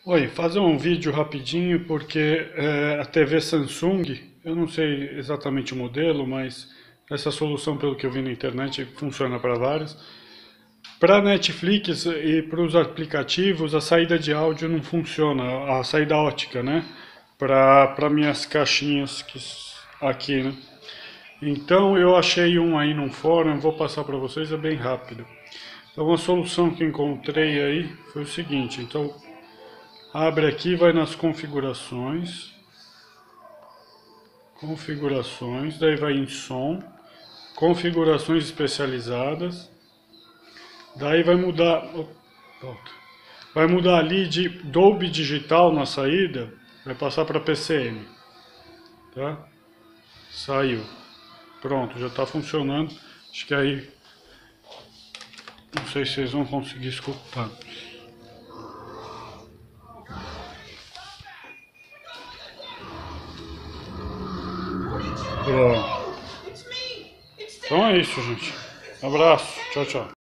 Oi, fazer um vídeo rapidinho porque a TV Samsung, eu não sei exatamente o modelo, mas essa solução, pelo que eu vi na internet, funciona para vários. Para Netflix e para os aplicativos, a saída de áudio não funciona, a saída ótica, né? Para minhas caixinhas aqui, né? Então eu achei um aí num fórum, vou passar para vocês, é bem rápido. Então a solução que encontrei aí foi o seguinte, então abre aqui, vai nas configurações, daí vai em som, configurações especializadas, daí vai mudar ali de Dolby Digital na saída, vai passar para PCM, tá? Saiu, pronto, já está funcionando, acho que aí, não sei se vocês vão conseguir escutar. Pronto. Então é isso, gente. Abraço. Tchau, tchau.